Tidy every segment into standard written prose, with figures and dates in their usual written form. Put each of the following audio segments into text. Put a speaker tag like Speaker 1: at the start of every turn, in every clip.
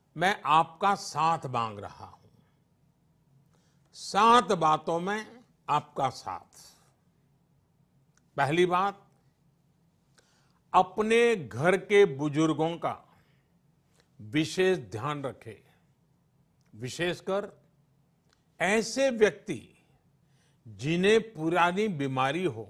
Speaker 1: मैं आपका साथ मांग रहा हूं। 7 बातों में आपका साथ। पहली बात, अपने घर के बुजुर्गों का विशेष ध्यान रखें। विशेषकर ऐसे व्यक्ति जिन्हें पुरानी बीमारी हो,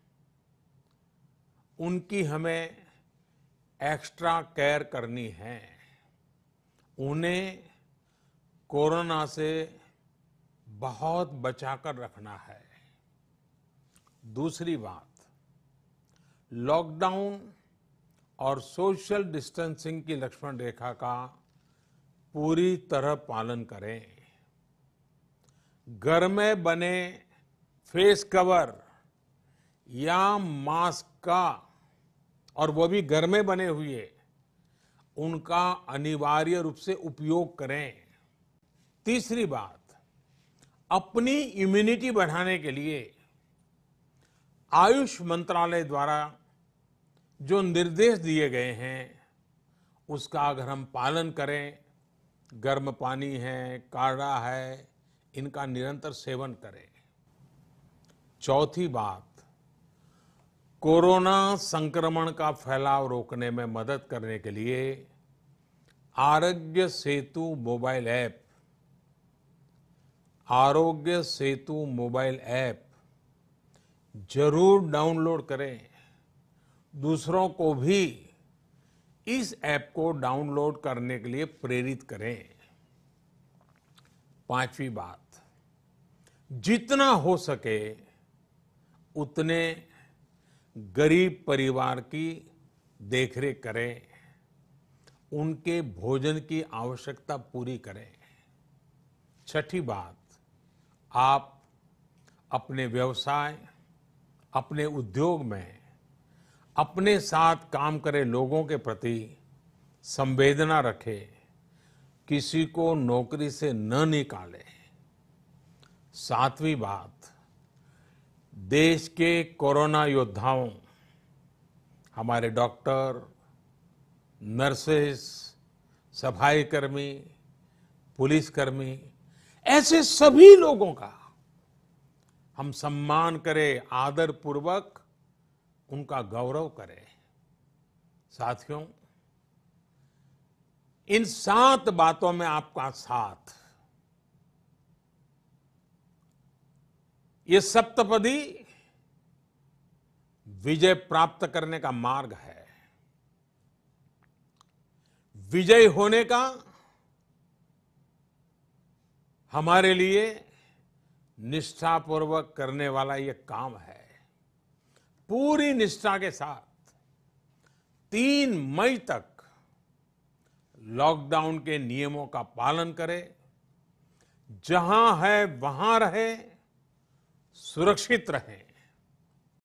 Speaker 1: उनकी हमें एक्स्ट्रा केयर करनी है। उन्हें कोरोना से बहुत बचाकर रखना है। दूसरी बात, लॉकडाउन और सोशल डिस्टेंसिंग की लक्ष्मण रेखा का पूरी तरह पालन करें। घर में बने फेस कवर या मास्क का, और वो भी घर में बने हुए, उनका अनिवार्य रूप से उपयोग करें। तीसरी बात, अपनी इम्यूनिटी बढ़ाने के लिए आयुष मंत्रालय द्वारा जो निर्देश दिए गए हैं, उसका अगर हम पालन करें, गर्म पानी है, काढ़ा है, इनका निरंतर सेवन करें। चौथी बात, कोरोना संक्रमण का फैलाव रोकने में मदद करने के लिए आरोग्य Setu mobile app, Aarogya Setu mobile app जरूर डाउनलोड करें। दूसरों को भी इस ऐप को डाउनलोड करने के लिए प्रेरित करें। पांचवी बात, जितना हो सके उतने गरीब परिवार की देखरेख करें, उनके भोजन की आवश्यकता पूरी करें। छठी बात, आप अपने व्यवसाय, अपने उद्योग में अपने साथ काम करे लोगों के प्रति संवेदना रखें, किसी को नौकरी से न निकालें। सातवीं बात, देश के कोरोना योद्धाओं, हमारे डॉक्टर, नर्सेस, सफाई कर्मी, पुलिसकर्मी, ऐसे सभी लोगों का हम सम्मान करें, आदर पूर्वक उनका गौरव करें। साथियों, इन 7 बातों में आपका साथ, ये सप्तपदी विजय प्राप्त करने का मार्ग है। विजय होने का हमारे लिए निष्ठापूर्वक करने वाला ये काम है। पूरी निष्ठा के साथ 3 मई तक लॉकडाउन के नियमों का पालन करें। जहां है वहां रहे, सुरक्षित रहें।